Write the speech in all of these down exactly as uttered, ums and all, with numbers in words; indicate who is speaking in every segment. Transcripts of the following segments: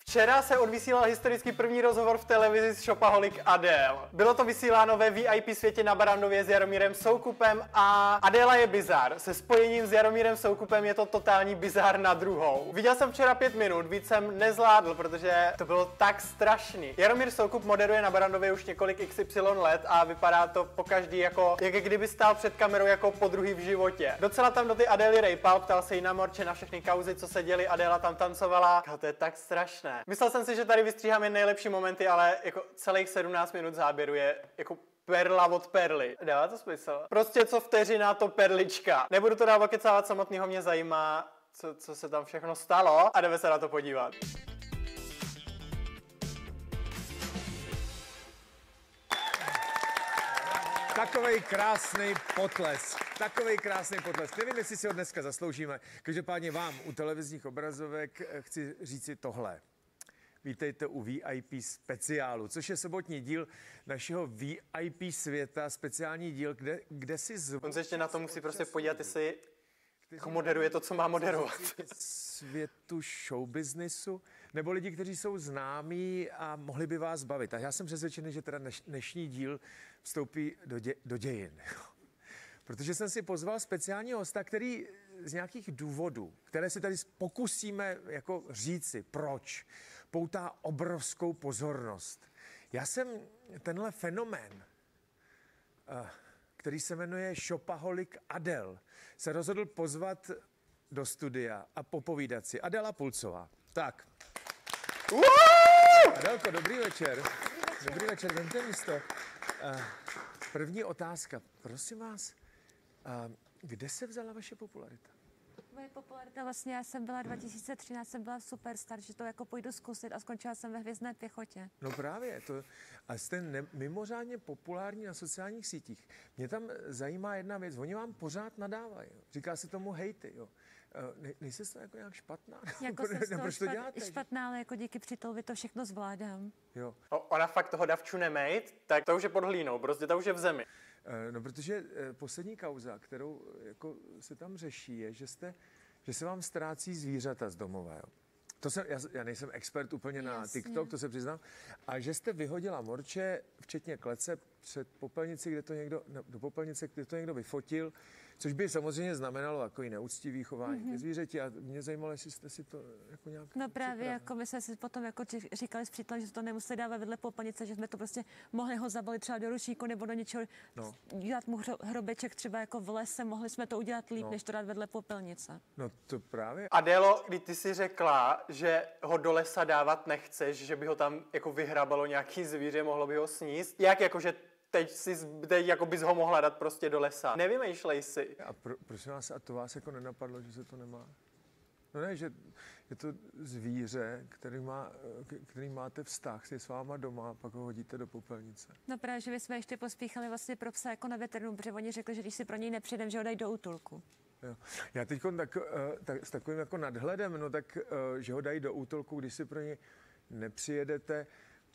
Speaker 1: Včera se odvysílal historicky první rozhovor v televizi s shopaholic Adele. Bylo to vysíláno ve V I P světě na Barrandově s Jaromírem Soukupem a Adéla je bizár. Se spojením s Jaromírem Soukupem je to totální bizár na druhou. Viděl jsem včera pět minut, víc jsem nezvládl, protože to bylo tak strašný. Jaromír Soukup moderuje na Barrandově už několik X Y let a vypadá to pokaždý jako, jak kdyby stál před kamerou jako podruhý v životě. Docela tam do ty Adély rejpal, ptal se jí na morče na všechny kauzy, co se děly, Adéla tam tancovala. To je tak strašné. Myslel jsem si, že tady vystříhám jen nejlepší momenty, ale jako celých sedmnáct minut záběru je jako perla od perly. Dává to smysl? Prostě co vteřina, to perlička. Nebudu to dál kecávat, samotného mě zajímá, co, co se tam všechno stalo a jdeme se na to podívat.
Speaker 2: Takovej krásný potlesk. Takovej krásný potlesk. Nevím, jestli si ho dneska zasloužíme. Každopádně vám u televizních obrazovek chci říci tohle. Vítejte u V I P speciálu, což je sobotní díl našeho V I P světa, speciální díl, kde, kde si zvu...
Speaker 1: On se ještě na to musí prostě podívat, jestli moderuje to, co má moderovat.
Speaker 2: Světu showbiznisu, nebo lidi, kteří jsou známí a mohli by vás bavit. A já jsem přesvědčený, že teda dnešní díl vstoupí do, dě, do dějin. Protože jsem si pozval speciálního hosta, který z nějakých důvodů, které si tady pokusíme jako říci, proč, poutá obrovskou pozornost. Já jsem tenhle fenomén, který se jmenuje shopaholic Adele, se rozhodl pozvat do studia a popovídat si. Adela Pulcová. Tak. Adelko, dobrý večer. Dobrý večer, vemte místo. První otázka. Prosím vás, kde se vzala vaše popularita?
Speaker 3: Moje popularita vlastně, já jsem byla dva tisíce třináct, jsem byla superstar, že to jako půjdu zkusit a skončila jsem ve Hvězdné pěchotě.
Speaker 2: No právě, to, a jste ne, mimořádně populární na sociálních sítích. Mě tam zajímá jedna věc, oni vám pořád nadávají, jo. Říká se tomu hejty, jo. Ne, nejsi to jako nějak špatná?
Speaker 3: Jako jsem z toho
Speaker 2: Proč to
Speaker 3: špat,
Speaker 2: děláte?
Speaker 3: Špatná, ale jako díky přítolovi to všechno zvládám.
Speaker 2: Jo.
Speaker 1: O, ona fakt toho davču nemejt, tak to už je pod hlínou, prostě to už je v zemi.
Speaker 2: No, protože poslední kauza, kterou jako se tam řeší, je, že jste, že se vám ztrácí zvířata z domova, jo. To jsem, já, já nejsem expert úplně na
Speaker 3: Jasně.
Speaker 2: TikTok, to se přiznám, a že jste vyhodila morče, včetně klece, před popelnici, kde to někdo, do popelnice, kde to někdo vyfotil, což by samozřejmě znamenalo takový neúctivý chování mm-hmm. ke zvířeti a mě zajímalo, jestli jste si to jako nějak...
Speaker 3: No právě, jako my jsme si potom jako říkali s přítelem, že to nemuseli dávat vedle popelnice, že jsme to prostě mohli ho zabalit třeba do ručníku nebo do něčeho, no. Dělat mu hrobeček třeba jako v lese, mohli jsme to udělat líp, no. než to dát vedle popelnice.
Speaker 2: No to právě.
Speaker 1: Adélo, když ty si řekla, že ho do lesa dávat nechceš, že by ho tam jako vyhrabalo nějaký zvíře, mohlo by ho sníst, jak jakože teď, si, teď jako bys ho mohla dát prostě do lesa. Nevymýšlej si.
Speaker 2: A pro, prosím vás, a to vás jako nenapadlo, že se to nemá? No ne, že je to zvíře, který, má, který máte vztah, si s váma doma a pak ho hodíte do popelnice.
Speaker 3: No právě, že my jsme ještě pospíchali vlastně pro psa jako na veterinu, protože oni řekli, že když si pro něj nepřijdem, že ho dají do útulku. Jo.
Speaker 2: Já teď tak, tak, s takovým jako nadhledem, no tak, že ho dají do útulku, když si pro něj nepřijedete,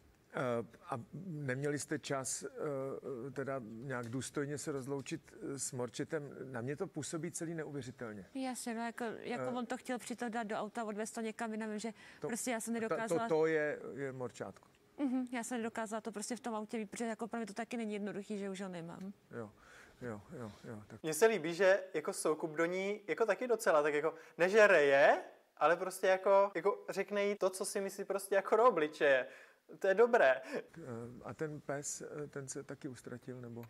Speaker 2: Uh, a neměli jste čas uh, teda nějak důstojně se rozloučit s morčetem. Na mě to působí celý neuvěřitelně.
Speaker 3: Jasně, no jako, jako uh, on to chtěl přitom dát do auta, odvést to někam jinam, že to, prostě já jsem nedokázala...
Speaker 2: To, to, to je, je morčátko.
Speaker 3: Uh-huh, já jsem nedokázala to prostě v tom autě vít, protože jako pro mě to taky není jednoduchý, že už ho nemám.
Speaker 2: Jo. Jo, jo, jo. Tak.
Speaker 1: Mně se líbí, že jako Soukup do ní jako taky docela, tak jako nežere je, ale prostě jako, jako řekne jí to, co si myslí prostě jako do obličeje. To je dobré.
Speaker 2: A ten pes, ten se taky ustratil, nebo?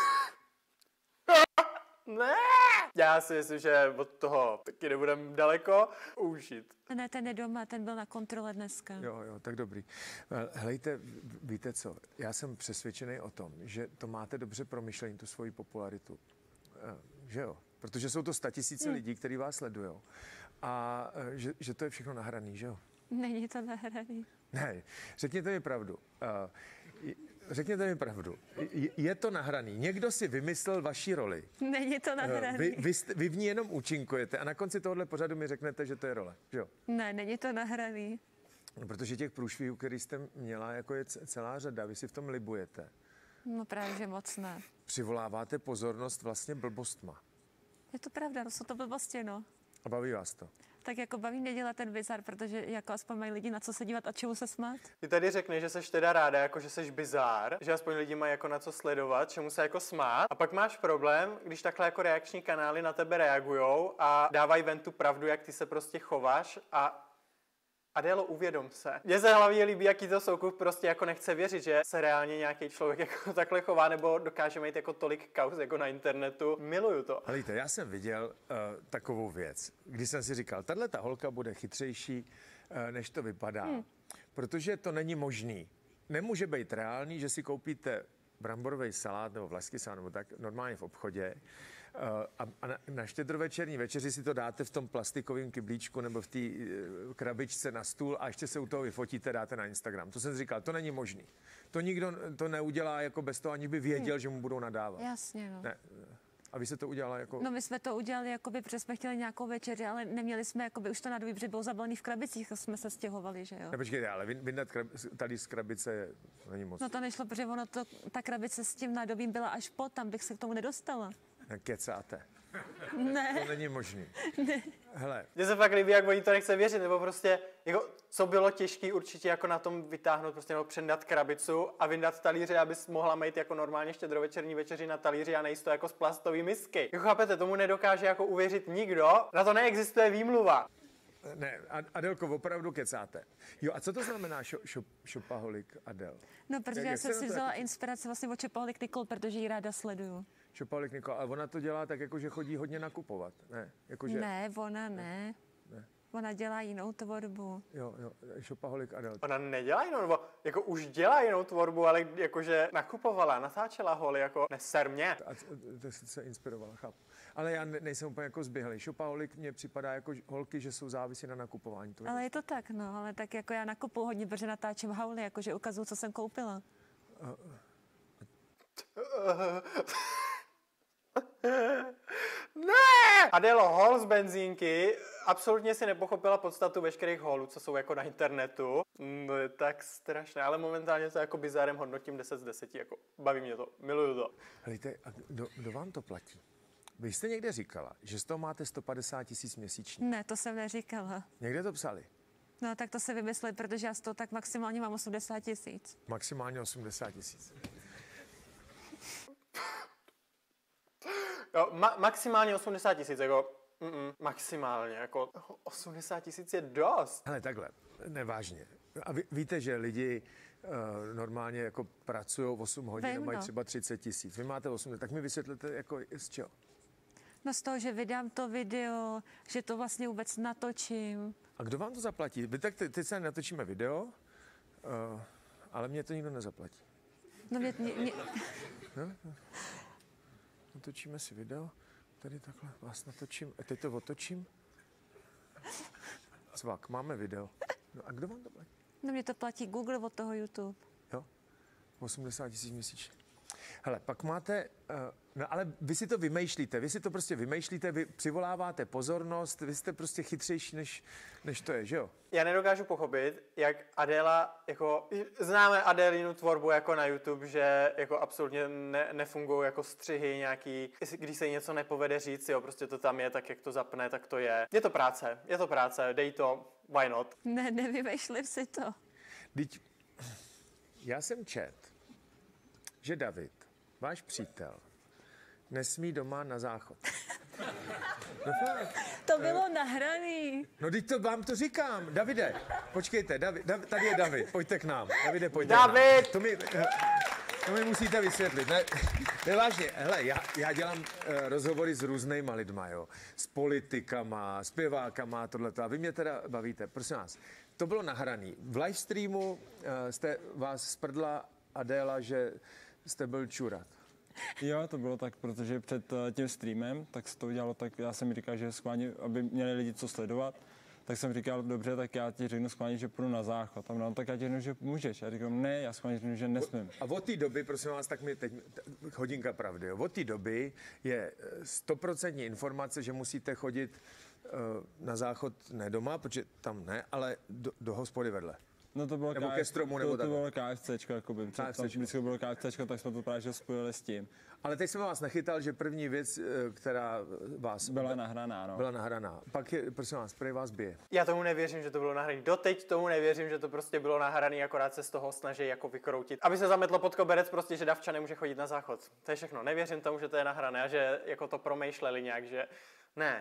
Speaker 1: Ne! Já si myslím, že od toho taky nebudem daleko užít.
Speaker 3: Ne, ten je doma, ten byl na kontrole dneska.
Speaker 2: Jo, jo, tak dobrý. Helejte, víte co, já jsem přesvědčený o tom, že to máte dobře promyšlení, tu svoji popularitu. Že jo? Protože jsou to statisíce hmm. lidí, kteří vás sledujou. A že, že to je všechno nahraný, že jo?
Speaker 3: Není to nahraný.
Speaker 2: Ne, řekněte mi pravdu. Uh, řekněte mi pravdu. Je to nahraný. Někdo si vymyslel vaši roli.
Speaker 3: Není to nahraný.
Speaker 2: Vy, vy, jste, vy v ní jenom účinkujete a na konci tohohle pořadu mi řeknete, že to je role. Že jo?
Speaker 3: Ne, není to nahraný.
Speaker 2: No, protože těch průšvihů, který jste měla, jako je celá řada, vy si v tom libujete.
Speaker 3: No právě, že moc ne.
Speaker 2: Přivoláváte pozornost vlastně blbostma.
Speaker 3: Je to pravda, no jsou to blbosti, no.
Speaker 2: A baví vás to?
Speaker 3: Tak jako baví mě dělat ten bizar, protože jako aspoň mají lidi na co se dívat a čemu se smát.
Speaker 1: Ty tady řekneš, že seš teda ráda, jako že seš bizár, že aspoň lidi mají jako na co sledovat, čemu se jako smát. A pak máš problém, když takhle jako reakční kanály na tebe reagujou a dávají ven tu pravdu, jak ty se prostě chováš a Adélo, uvědom se. Mně se hlavně líbí, jaký to Soukup prostě jako nechce věřit, že se reálně nějaký člověk jako takhle chová, nebo dokáže mít jako tolik kauz jako na internetu. Miluju to.
Speaker 2: Helejte, já jsem viděl uh, takovou věc, když jsem si říkal, tahle ta holka bude chytřejší, uh, než to vypadá. Hmm. Protože to není možný. Nemůže být reálný, že si koupíte bramborový salát nebo vlašský salát nebo tak normálně v obchodě uh, a, a na, na štědrovečerní večeři si to dáte v tom plastikovém kyblíčku nebo v té uh, krabičce na stůl a ještě se u toho vyfotíte, dáte na Instagram. To jsem si říkal, to není možný. To nikdo to neudělá jako bez toho, ani by věděl, hmm. že mu budou nadávat.
Speaker 3: Jasně, no.
Speaker 2: Ne. A vy se to udělala jako...
Speaker 3: No my jsme to udělali, jakoby, protože jsme chtěli nějakou večeři, ale neměli jsme jakoby, už to na doby, protože bylo zabalený v krabicích a jsme se stěhovali, že jo.
Speaker 2: Ne, počkejte, ale vyndat krab, tady z krabice je, není moc.
Speaker 3: No to nešlo, protože ono to, ta krabice s tím nádobím byla až po, tam bych se k tomu nedostala.
Speaker 2: Kecáte.
Speaker 3: Ne.
Speaker 2: To není možný.
Speaker 3: Ne.
Speaker 2: Hele.
Speaker 1: Mně se fakt líbí, jak oni to nechce věřit, nebo prostě, jako, co bylo těžké určitě jako na tom vytáhnout, prostě nebo předat krabicu a vyndat talíře, abys mohla mít jako normálně štědrovečerní večeři na talíři a nejíst to jako z plastové misky. Jako chápete, tomu nedokáže jako uvěřit nikdo, na to neexistuje výmluva.
Speaker 2: Ne, Adelko, opravdu kecáte. Jo, a co to znamená shopaholic Adel?
Speaker 3: No, protože jak, já jsem si vzala jako... inspiraci vlastně od Shopaholic Nicole, protože ji ráda sleduju.
Speaker 2: Shopaholic Nicole, ale ona to dělá tak, jako že chodí hodně nakupovat, ne? Jako, že...
Speaker 3: Ne, ona ne. ne. Ona dělá jinou tvorbu.
Speaker 2: Jo, jo, Shopaholic Adel.
Speaker 1: Ona nedělá jinou, nebo jako už dělá jinou tvorbu, ale jakože nakupovala, natáčela holy, jako neser mě.
Speaker 2: A to se inspirovala, chápu. Ale já ne, nejsem úplně jako zběhlej. Shopaholic mně připadá jako holky, že jsou závisí na nakupování. To
Speaker 3: ale je to tak, no, ale tak jako já nakupuju hodně, protože natáčím hauly, jakože ukazuju, co jsem koupila. Uh,
Speaker 1: uh. Ne! Adélo, hol z benzínky, absolutně si nepochopila podstatu veškerých holů, co jsou jako na internetu. No je tak strašné, ale momentálně to jako bizárem hodnotím deset z deseti, jako baví mě to, miluju to.
Speaker 2: Helejte, a kdo, kdo vám to platí? Vy jste někde říkala, že z toho máte sto padesát tisíc měsíčně.
Speaker 3: Ne, to jsem neříkala.
Speaker 2: Někde to psali?
Speaker 3: No tak to se vymysleli, protože já z toho tak maximálně mám osmdesát tisíc.
Speaker 2: Maximálně osmdesát tisíc.
Speaker 1: Jo, ma- maximálně osmdesát tisíc, jako mm, maximálně, jako osmdesát tisíc je dost.
Speaker 2: Hele, takhle, nevážně. A ví, víte, že lidi uh, normálně jako pracují osm hodin a mají třeba třicet tisíc. Vy máte osm, tak mi vysvětlete, jako z čeho?
Speaker 3: No z toho, že vydám to video, že to vlastně vůbec natočím.
Speaker 2: A kdo vám to zaplatí? Vy tak te- teď se natočíme video, uh, ale mě to nikdo nezaplatí.
Speaker 3: No mě... mě, mě...
Speaker 2: No, no. Natočíme si video, tady takhle vás natočím, a teď to otočím. Cvak, máme video. No a kdo vám to platí?
Speaker 3: No mě to platí Google od toho YouTube.
Speaker 2: Jo, osmdesát tisíc měsíčně. Hele, pak máte, uh, no ale vy si to vymýšlíte, vy si to prostě vymýšlíte, vy přivoláváte pozornost, vy jste prostě chytřejší, než, než to je, že jo?
Speaker 1: Já nedokážu pochopit, jak Adéla, jako, známe Adélinu tvorbu jako na YouTube, že jako absolutně ne, nefungují jako střihy nějaký, když se jí něco nepovede říct, jo, prostě to tam je, tak jak to zapne, tak to je. Je to práce, je to práce, dej to, why not?
Speaker 3: Ne, nevymýšlím si to.
Speaker 2: Teď, já jsem čet, že David, váš přítel, nesmí doma na záchod. No fakt.
Speaker 3: To bylo nahraný.
Speaker 2: No teď to vám to říkám. Davide, počkejte, David, Dav, tady je David, pojďte k nám. Davide, pojďte
Speaker 1: David!
Speaker 2: K nám. To mi, to mi musíte vysvětlit. Ne, ne vážně, hele, já, já dělám uh, rozhovory s různýma lidma, jo. S politikama, zpěvákama, tohleto. A vy mě teda bavíte, prosím vás. To bylo nahraný. V livestreamu uh, jste vás sprdla Adéla, že jste byl čurat.
Speaker 4: Jo, to bylo tak, protože před tím streamem, tak se to udělalo tak, já jsem říkal, že schválně, aby měli lidi co sledovat, tak jsem říkal, dobře, tak já ti řeknu schválně, že půjdu na záchod. A no, tak já ti řeknu, že můžeš. Já říkám, ne, já schválně řeknu, že nesmím.
Speaker 2: A od té doby, prosím vás, tak mi teď hodinka pravdy, jo. Od té doby je stoprocentní informace, že musíte chodit uh, na záchod ne doma, protože tam ne, ale do, do hospody vedle.
Speaker 4: No to bylo
Speaker 2: nebo
Speaker 4: K F C,
Speaker 2: ke stromu, nebo
Speaker 4: to, to
Speaker 2: takhle.
Speaker 4: bylo KFCčko, jakoby. Před, tam vždycky bylo KFCčko, tak jsme to právě že spojili s tím.
Speaker 2: Ale teď jsem vás nechytal, že první věc, která vás...
Speaker 4: Byla nahraná, no.
Speaker 2: Byla nahraná. Pak je, prosím vás, prej vás bije.
Speaker 1: Já tomu nevěřím, že to bylo nahrané. Doteď tomu nevěřím, že to prostě bylo nahrané, akorát se z toho snaží jako vykroutit. Aby se zametlo pod koberec, prostě, že Davča nemůže chodit na záchod. To je všechno. Nevěřím tomu, že to je nahrané a že jako to promýšleli nějak, že ne.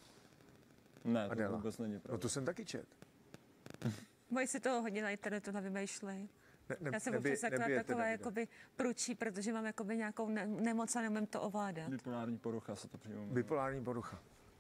Speaker 4: Ne, to
Speaker 2: Adéla.
Speaker 4: vůbec není pravda.
Speaker 2: No to jsem taky čet.
Speaker 3: Moji si toho hodně na internetu nevymýšlej.
Speaker 2: Ne, ne,
Speaker 3: Já jsem
Speaker 2: nebije-
Speaker 3: občas taková,
Speaker 2: nebijete
Speaker 3: taková
Speaker 2: Davida.
Speaker 3: jakoby pručí, protože mám jakoby nějakou ne- nemoc a neumím to ovládat.
Speaker 4: Bipolární porucha se to přímo jmenuje.
Speaker 2: Bipolární porucha.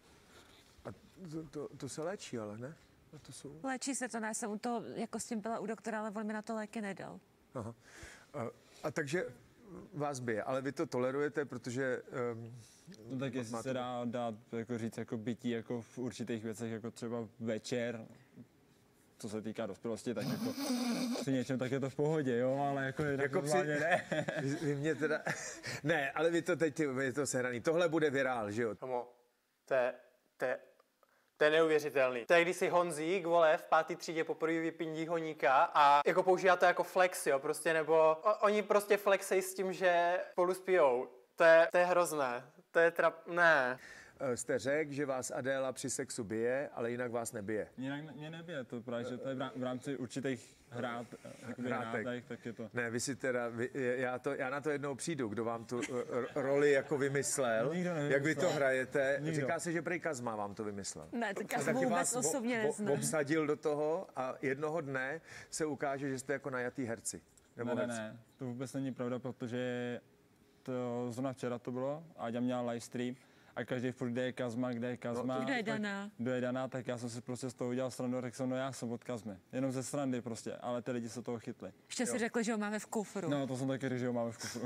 Speaker 2: A to, to, to se léčí, ale ne? A to jsou...
Speaker 3: Léčí se to, ne, jsem u toho, jako s tím byla u doktora, ale on mi na to léky nedal.
Speaker 2: Aha. A, a takže vás bije, ale vy to tolerujete, protože... Um,
Speaker 4: No tak jestli
Speaker 2: máte-
Speaker 4: se dá dát jako říct jako bytí jako v určitých věcech, jako třeba večer, co se týká dospělosti, tak jako při něčem tak je to v pohodě, jo, ale jako, jako
Speaker 2: Jako
Speaker 4: normálně
Speaker 2: při-
Speaker 4: ne.
Speaker 2: vy, vy mě teda... ne, ale vy to teď, vy to sehraný. Tohle bude virál, že jo?
Speaker 1: Tomo, to je, to je, to je neuvěřitelný. To je, když si Honzík, vole, v pátý třídě poprvé vypindí honíka a jako používá to jako flex, jo, prostě, nebo o, oni prostě flexej s tím, že spolu spijou. To je, to je hrozné. To je trap... Ne.
Speaker 2: Eh, Jste řekl, že vás Adéla při sexu bije, ale jinak vás nebije.
Speaker 4: Jinak mě nebije, to právě, že to je v rá- v rámci určitých hrát, jakoby
Speaker 2: Hrátek.
Speaker 4: hrátek, tak je to.
Speaker 2: Ne, vy si teda, vy, já, to, já na to jednou přijdu, kdo vám tu uh, roli jako vymyslel,
Speaker 4: Nikdo nevymyslel.
Speaker 2: jak vy to hrajete.
Speaker 4: Nikdo.
Speaker 2: Říká se, že prej Kazma vám to vymyslel.
Speaker 3: Ne, tak já
Speaker 2: A
Speaker 3: jsem
Speaker 2: taky
Speaker 3: vůbec
Speaker 2: vás
Speaker 3: osobně
Speaker 2: o- o-
Speaker 3: neznám.
Speaker 2: obsadil do toho a jednoho dne se ukáže, že jste jako najatý herci. Nebo
Speaker 4: Ne, ne,
Speaker 2: herci.
Speaker 4: ne, to vůbec není pravda, protože to zrovna včera to bylo, Áďa měla livestream a každý furt, kde je Kazma, kde je Kazma.
Speaker 3: Kdo je
Speaker 4: tak-
Speaker 3: Daná?
Speaker 4: Kdo je Daná, tak já jsem si prostě z toho udělal srandu a řekl jsem, no já jsem od Kazmy. Jenom ze srandy prostě, ale ty lidi se toho chytli.
Speaker 3: Ještě si řekl, že ho máme v kufru.
Speaker 4: No, to jsem taky řekl, že ho máme v kufru.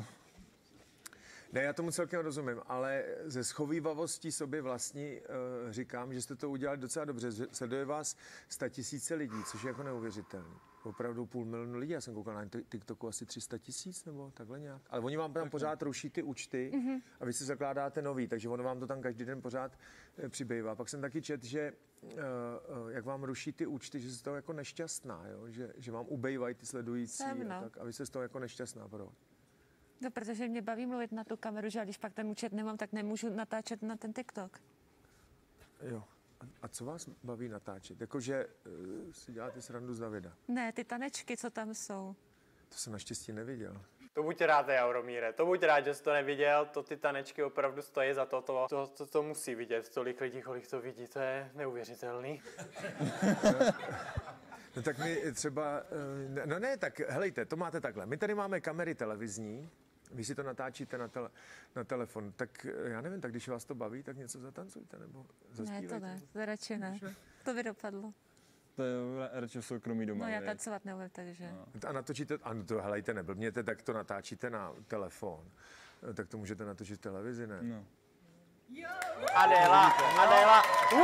Speaker 2: Ne, já tomu celkem rozumím, ale ze schovývavostí sobě vlastní uh, říkám, že jste to udělali docela dobře. Z- Sleduje vás statisíce lidí, což je jako neuvěřitelné. Opravdu půl milionu lidí, já jsem koukal na TikToku asi tři sta tisíc nebo takhle nějak. Ale oni vám tam pořád ruší ty účty mm-hmm. a vy si zakládáte nový, takže ono vám to tam každý den pořád eh, přibývá. Pak jsem taky čet, že uh, uh, jak vám ruší ty účty, že jste z toho jako nešťastná, jo? Že, že vám ubejvají ty sledující
Speaker 3: Temno.
Speaker 2: a, tak, a vy jste z toho jako nešťastná. Proč?
Speaker 3: No, protože mě baví mluvit na tu kameru, že já když pak ten účet nemám, tak nemůžu natáčet na ten TikTok.
Speaker 2: Jo. A, a co vás baví natáčet? Jakože uh, si děláte srandu z Davida.
Speaker 3: Ne, ty tanečky, co tam jsou.
Speaker 2: To jsem naštěstí neviděl.
Speaker 1: To buď rád, Jaromíre, to buď rád, že jsi to neviděl, to ty tanečky opravdu stojí za to, to, to, to, to musí vidět, tolik lidí, kolik to vidí, to je neuvěřitelný.
Speaker 2: No tak my třeba, eh, no ne, tak helejte, to máte takhle. My tady máme kamery televizní, vy si to natáčíte na, tele, na telefon, tak eh, já nevím, tak když vás to baví, tak něco zatancujte nebo
Speaker 3: Ne,
Speaker 2: zaspívejte.
Speaker 3: to ne, to radši ne. To by dopadlo.
Speaker 4: To je radši v soukromí doma.
Speaker 3: No já
Speaker 4: viď?
Speaker 3: tancovat neumím, takže.
Speaker 2: A natočíte, a to helejte, neblbněte, tak to natáčíte na telefon. Eh, Tak to můžete natočit v televizi, ne?
Speaker 4: No.
Speaker 1: Adéla, Adéla,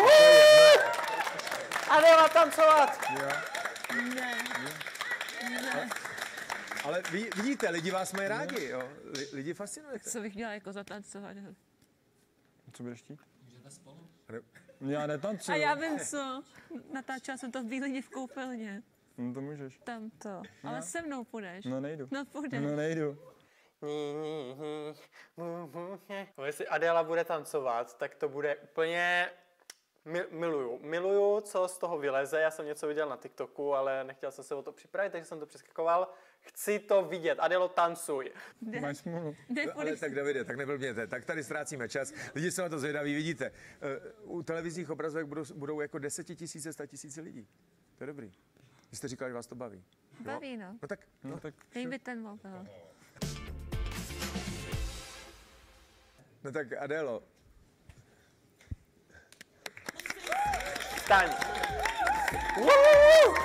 Speaker 1: Adéla tancovat!
Speaker 3: Ne, ne.
Speaker 2: Ale vy, vidíte, lidi vás mají rádi, jo? Li, lidi fascinujete.
Speaker 3: Co bych měla jako zatancovat?
Speaker 4: Co budeš chtít?
Speaker 2: Ne-
Speaker 4: Já netancuju.
Speaker 3: A já vím co. Natáčela jsem to v Bílině v koupelně.
Speaker 4: No to můžeš.
Speaker 3: Tam to. Ale se mnou půjdeš.
Speaker 4: No nejdu.
Speaker 3: No půjdeš.
Speaker 4: No nejdu.
Speaker 1: No, jestli Adéla bude tancovat, tak to bude úplně... Mi- miluju. Miluju, co z toho vyleze. Já jsem něco viděl na TikToku, ale nechtěl jsem se o to připravit, takže jsem to přeskakoval. Chci to vidět. Adélo, tancuj.
Speaker 4: Máš smůlu.
Speaker 2: Ale tak Davide, tak neblbněte, tak tady ztrácíme čas. Lidi jsou na to zvědaví, vidíte. eh, U televizních obrazovek budou, budou jako desetitisíce, statisíce lidí. To je dobrý. Vy jste říkali, že vás to baví.
Speaker 3: Baví, no.
Speaker 2: No tak,
Speaker 4: No tak
Speaker 3: Dej mi ten mobil.
Speaker 2: no tak Adélo,
Speaker 1: Staň. Woo!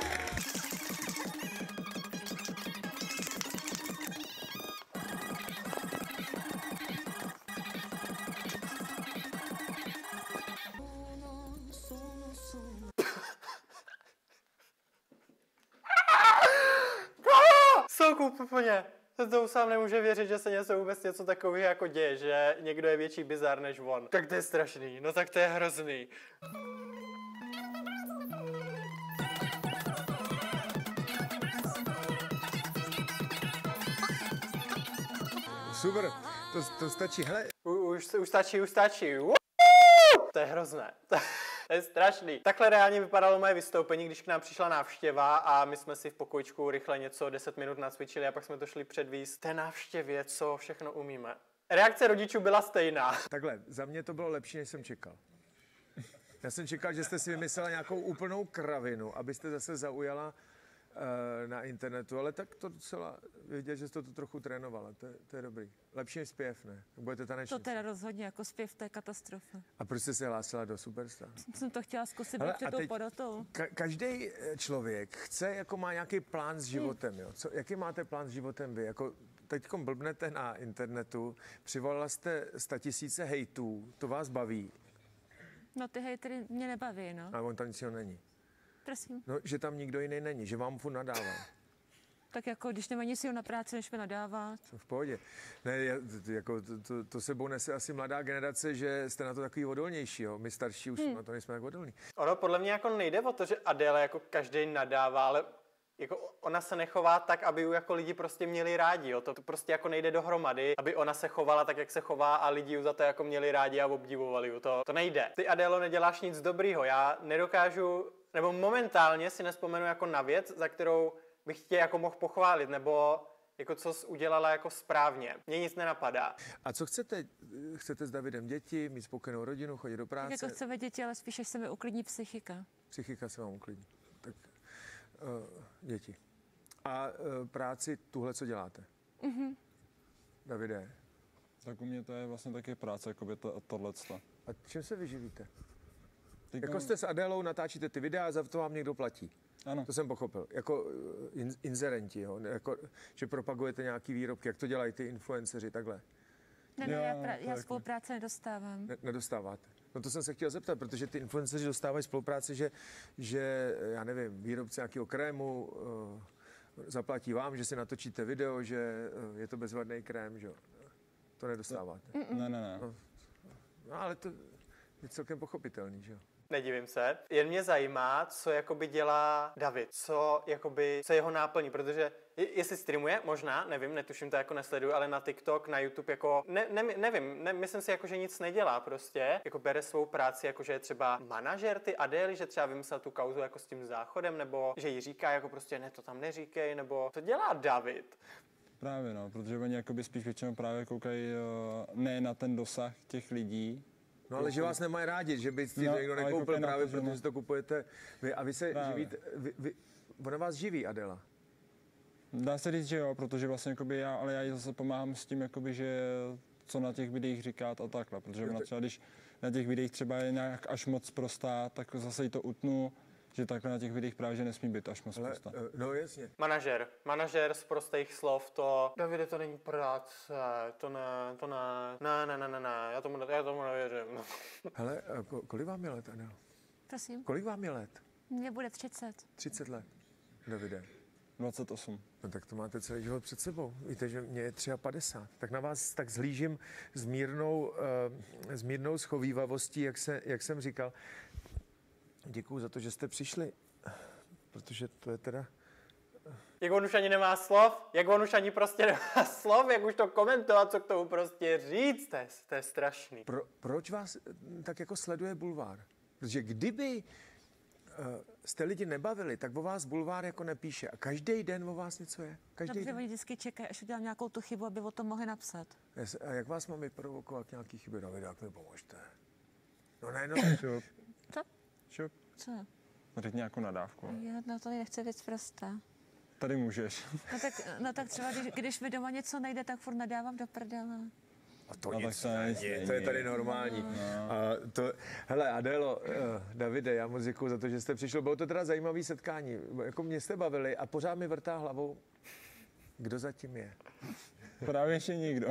Speaker 1: Soukup úplně. To sám nemůže věřit, že se něco vůbec něco takového jako děje, že někdo je větší bizar než on. Tak to je strašný, no tak to je hrozný.
Speaker 2: Super, to, to stačí. Hele,
Speaker 1: U, už, už stačí, už stačí. Uuu! To je hrozné. To je strašný. Takhle reálně vypadalo moje vystoupení, když k nám přišla návštěva a my jsme si v pokojičku rychle něco deset minut nacvičili a pak jsme to šli předvíst té návštěvě, co všechno umíme. Reakce rodičů byla stejná.
Speaker 2: takhle, za mě to bylo lepší, než jsem čekal. Já jsem čekal, že jste si vymyslela nějakou úplnou kravinu, abyste zase zaujala uh, na internetu, ale tak to docela vidět, že jste to trochu trénovala, to, je- to je dobrý. Lepší než zpěv, ne? Budete
Speaker 3: To
Speaker 2: tanečnice.
Speaker 3: teda rozhodně jako zpěv, to je katastrofa.
Speaker 2: A proč jste se hlásila do Superstar?
Speaker 3: Jsem to chtěla zkusit
Speaker 2: Hele,
Speaker 3: být před
Speaker 2: a
Speaker 3: tou
Speaker 2: teď-
Speaker 3: porotou.
Speaker 2: Ka- každý člověk chce, jako má nějaký plán s životem, jo? Co, jaký máte plán s životem vy? Jako teďkom blbnete na internetu, přivolala jste statisíce hejtů, to vás baví,
Speaker 3: No ty hejtery mě nebaví, no.
Speaker 2: ale on tam nic jiného není.
Speaker 3: Prosím.
Speaker 2: No, že tam nikdo jiný není, že vám furt nadává.
Speaker 3: Tak jako, když nemá nic jiného na práci, než mi nadávat.
Speaker 2: To v pohodě. Ne, já- t- jako to, to, to sebou nese asi mladá generace, že jste na to takový odolnější, jo? My starší už na to nejsme tak odolní.
Speaker 1: Ono podle mě jako nejde o to, že Adele jako každý nadává, ale jako ona se nechová tak, aby ju jako lidi prostě měli rádi, jo. To, to prostě jako nejde dohromady, aby ona se chovala tak, jak se chová a lidi ju za to jako měli rádi a obdivovali ju. To, to nejde. Ty, Adélo, neděláš nic dobrýho. Já nedokážu, nebo momentálně si nespomenu jako na věc, za kterou bych tě jako mohl pochválit, nebo jako co jsi udělala jako správně. Mně nic nenapadá.
Speaker 2: A co chcete? Chcete s Davidem děti, mít spokojenou rodinu, chodit do
Speaker 3: Tak
Speaker 2: práce?
Speaker 3: jako chceme děti, ale spíš, až se mi uklidní psychika.
Speaker 2: Psychika se vám uklidní. Tak uh, děti. A uh, práci tuhle, co děláte? Mhm. Davide,
Speaker 4: Tak u mě to je vlastně taky práce, jakoby to, tohleto.
Speaker 2: a čím se vyživíte?
Speaker 4: Teď
Speaker 2: Jako jste s Adélou, natáčíte ty videa a za to vám někdo platí.
Speaker 4: Ano.
Speaker 2: To jsem pochopil. Jako uh, in, inzerenti, jo? Jako, že propagujete nějaký výrobky. Jak to dělají ty influenceři takhle?
Speaker 3: Ne, ne,
Speaker 4: Jo,
Speaker 3: já,
Speaker 4: to
Speaker 3: pra,
Speaker 4: je
Speaker 3: já
Speaker 4: jako-
Speaker 3: spolupráce nedostávám.
Speaker 2: Ne, nedostáváte. No to jsem se chtěl zeptat, protože ty influenceři dostávají spolupráci, že, že já nevím, výrobce nějakého krému uh, zaplatí vám, že si natočíte video, že uh, je to bezvadný krém, že jo. To nedostáváte.
Speaker 4: Ne, ne, ne.
Speaker 2: No ale to je celkem pochopitelný, že jo.
Speaker 1: Nedivím se. Jen mě zajímá, co jakoby dělá David, co jakoby, co je jeho náplní, protože je- jestli streamuje, možná, nevím, netuším to jako nesleduju, ale na TikTok, na YouTube jako, ne, ne, nevím, ne, myslím si jako, že nic nedělá prostě, jako bere svou práci, jako že je třeba manažer ty Adély, že třeba vymyslel tu kauzu jako s tím záchodem, nebo že jí říká jako prostě ne, to tam neříkej, nebo to dělá David.
Speaker 4: Právě no, protože oni jakoby spíš většinou právě koukají uh, ne na ten dosah těch lidí.
Speaker 2: No ale že vás nemají rádi, že by si
Speaker 4: No,
Speaker 2: to někdo
Speaker 4: ale
Speaker 2: nekoupil
Speaker 4: koukej na
Speaker 2: právě,
Speaker 4: to, že
Speaker 2: protože
Speaker 4: no.
Speaker 2: si to kupujete vy. A vy se
Speaker 4: Právě.
Speaker 2: živíte, vy, vy, ona vás živí, Adela.
Speaker 4: Dá se říct, že jo, protože vlastně jakoby já, ale já jí zase pomáhám s tím, jakoby, že co na těch videích říkat a takhle, protože ona třeba, když na těch videích třeba je nějak až moc prostá, tak zase jí to utnu, že takhle na těch videích právě že nesmí být až moc
Speaker 2: Ale,
Speaker 4: prostá.
Speaker 2: uh, no jasně.
Speaker 1: Manažer. Manažer z prostých slov, to... Davide, to není práce, to ne, to ne, ne, ne, ne, ne, ne, já tomu, já tomu nevěřím.
Speaker 2: Hele, uh, ko- kolik vám je let, Adela?
Speaker 3: Prosím,
Speaker 2: Kolik vám je let?
Speaker 3: mně bude třicet.
Speaker 2: třicet let. Davide.
Speaker 4: dvacet osm.
Speaker 2: No tak to máte celý život před sebou. Víte, že mě je padesát tři. Tak na vás tak zhlížím s mírnou, uh, s mírnou schovívavostí, jak, se, jak jsem říkal. Děkuju za to, že jste přišli, protože to je teda...
Speaker 1: Jak on už ani nemá slov, jak on už ani prostě nemá slov, jak už to komentovat, co k tomu prostě říct, to je, to je strašný.
Speaker 2: Pro, proč vás eh, tak jako sleduje bulvár? Protože kdyby uh, jste lidi nebavili, tak o vás bulvár jako nepíše. A každý den o vás něco je. Každý
Speaker 3: Dobře,
Speaker 2: den.
Speaker 3: oni vždycky čekají, až udělám nějakou tu chybu, aby o tom mohli napsat.
Speaker 2: Jes- A jak vás mám vyprovokovat k nějaký chyby? David, jak mi pomožte? No ne, no.
Speaker 4: Šup,
Speaker 3: Co?
Speaker 4: šup.
Speaker 3: Co?
Speaker 4: Řekni nějakou nadávku.
Speaker 3: Já na to nechci věc prostá.
Speaker 4: Tady můžeš.
Speaker 3: No tak, no tak třeba, když, když mi doma něco nejde, tak furt nadávám do prdele.
Speaker 2: A to
Speaker 4: No, tak
Speaker 2: nic
Speaker 4: to
Speaker 2: není,
Speaker 4: nic
Speaker 2: to je
Speaker 4: není.
Speaker 2: tady normální. No. A to, hele, Adélo, uh, Davide, já moc děkuju za to, že jste přišel. Bylo to teda zajímavé setkání. Jako mě jste bavili a pořád mi vrtá hlavou, kdo zatím je.
Speaker 4: Právě ještě nikdo.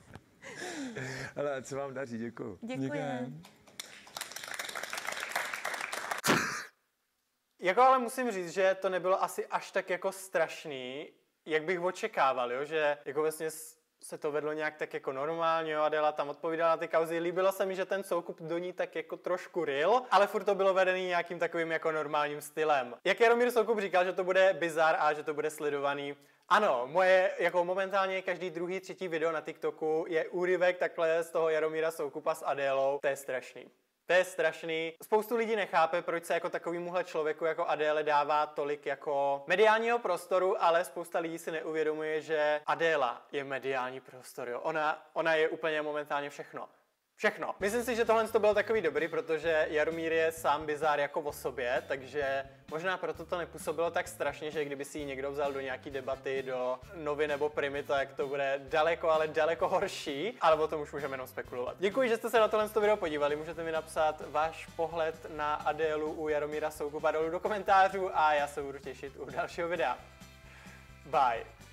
Speaker 2: Hele, co vám daří, děkuju.
Speaker 3: Děkujeme.
Speaker 1: Jako ale musím říct, že to nebylo asi až tak jako strašný, jak bych očekával, jo? Že jako vlastně s- se to vedlo nějak tak jako normálně, jo, Adéla tam odpovídala na ty kauzy. Líbilo se mi, že ten soukup do ní tak jako trošku ryl, ale furt to bylo vedený nějakým takovým jako normálním stylem. Jak Jaromír Soukup říkal, že to bude bizar a že to bude sledovaný. Ano, moje jako momentálně každý druhý, třetí video na TikToku je úryvek takhle z toho Jaromíra Soukupa s Adélou. To je strašný. To je strašný. Spoustu lidí nechápe, proč se jako takovýmuhle člověku jako Adéle dává tolik jako mediálního prostoru, ale spousta lidí si neuvědomuje, že Adéla je mediální prostor. Jo. Ona, ona je úplně momentálně všechno. Všechno. Myslím si, že tohle to bylo takový dobrý, protože Jaromír je sám bizár jako o sobě, takže možná proto to nepůsobilo tak strašně, že kdyby si ji někdo vzal do nějaký debaty, do Novy nebo Primy, tak to bude daleko, ale daleko horší, ale o tom už můžeme jenom spekulovat. Děkuji, že jste se na tohle video podívali, můžete mi napsat váš pohled na Adélu u Jaromíra Soukupa dolů do komentářů a já se budu těšit u dalšího videa. Bye.